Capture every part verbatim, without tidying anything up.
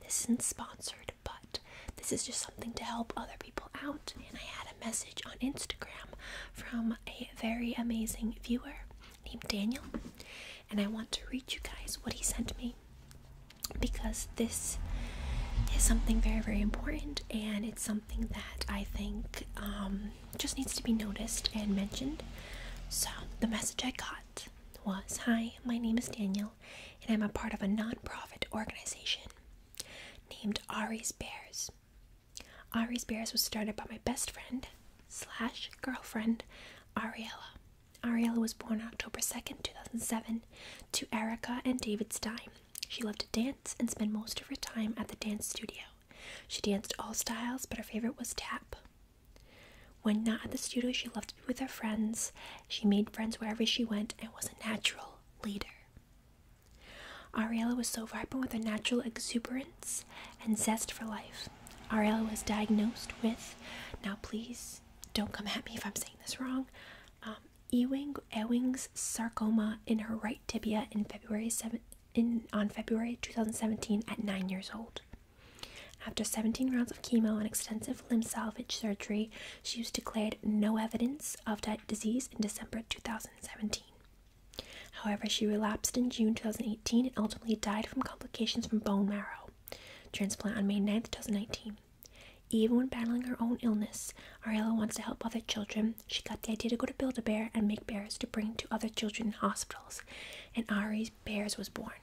This isn't sponsored, but this is just something to help other people out. And I had a message on Instagram from a very amazing viewer named Daniel, and I want to read you guys what he sent me, because this is something very, very important, and it's something that I think um, just needs to be noticed and mentioned. So the message I got was, "Hi, my name is Daniel, and I'm a part of a non-profit organization named Ari's Bears. Ari's Bears was started by my best friend slash girlfriend, Ariella. Ariella was born October second, two thousand seven, to Erica and David Stein. She loved to dance and spend most of her time at the dance studio. She danced all styles, but her favorite was tap. When not at the studio, she loved to be with her friends. She made friends wherever she went and was a natural leader. Ariella was so vibrant with her natural exuberance and zest for life. Ariella was diagnosed with, now please don't come at me if I'm saying this wrong, um, Ewing Ewing's sarcoma in her right tibia in February seventh, in on February two thousand seventeen at nine years old. After seventeen rounds of chemo and extensive limb salvage surgery, she was declared no evidence of that disease in December two thousand seventeen. However, she relapsed in June two thousand eighteen and ultimately died from complications from bone marrow transplant on May ninth, two thousand nineteen. Even when battling her own illness, Ariella wants to help other children. She got the idea to go to Build-A-Bear and make bears to bring to other children in hospitals, and Ari's Bears was born.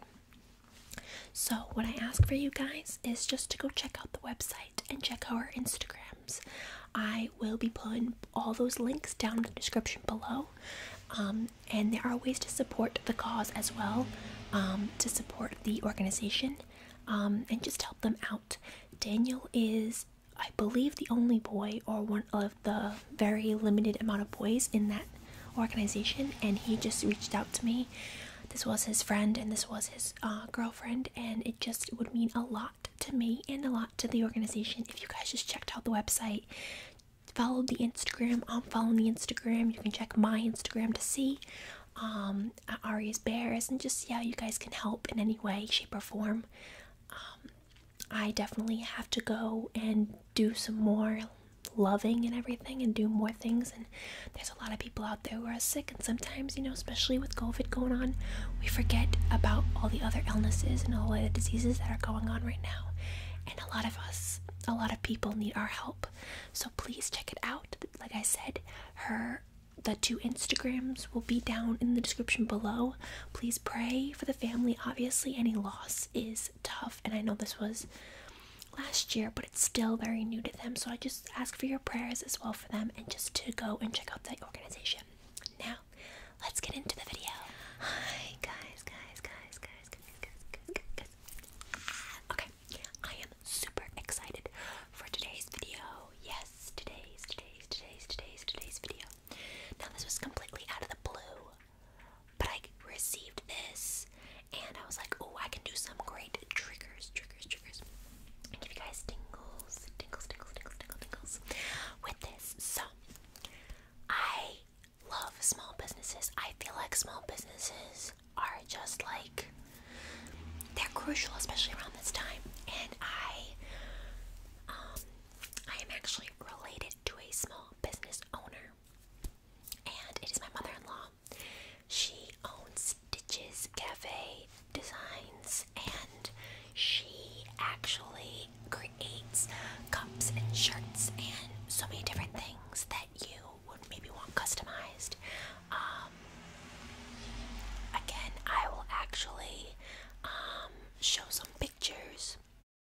So what I ask for you guys is just to go check out the website and check out our Instagrams. I will be putting all those links down in the description below, um, and there are ways to support the cause as well, um, to support the organization, um, and just help them out. Daniel is, I believe, the only boy or one of the very limited amount of boys in that organization, and he just reached out to me. This was his friend and this was his uh, girlfriend, and it just would mean a lot to me and a lot to the organization if you guys just checked out the website, followed the Instagram. I'm following the Instagram. You can check my Instagram to see um, at Ari's Bears, and just see how you guys can help in any way, shape, or form. Um, I definitely have to go and do some more loving and everything and do more things, and there's a lot of people out there who are sick, and sometimes, you know, especially with COVID going on, we forget about all the other illnesses and all the diseases that are going on right now, and a lot of us, a lot of people need our help. So please check it out. Like I said, her the two Instagrams will be down in the description below. Please pray for the family. Obviously, any loss is tough, and I know this was last year, but it's still very new to them. So I just ask for your prayers as well for them, and just to go and check out that organization. Now, let's get into the video. Hi, guys, guys, guys, guys, guys, guys, guys, guys. Okay, I am super excited for today's video. Yes, today's, today's, today's, today's, today's video. Now, this was completely out of the blue, but I received this, and I was like, oh, I can do some great triggers, triggers, triggers, and give you guys tingles, tingles, tingles, tingles, tingles, tingles with this. So, I love small businesses. I feel like small businesses are just like, they're crucial, especially around this time, and I, um, I am actually related to a small business owner, and it is my mother-in-law. She owns Stitches Cafe Designs, and she actually creates cups and shirts and so many different things that you would maybe want customized. Um, again, I will actually um, show some pictures.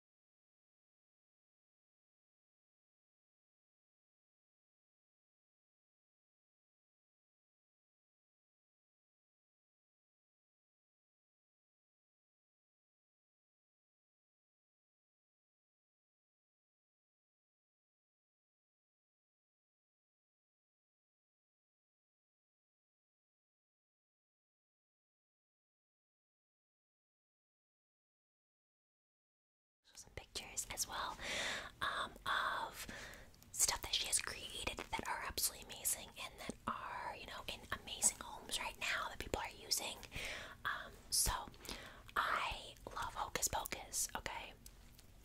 Some pictures as well um, of stuff that she has created that are absolutely amazing and that are, you know, in amazing homes right now that people are using. Um, so I love Hocus Pocus, okay?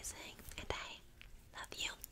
amazing, and I love you.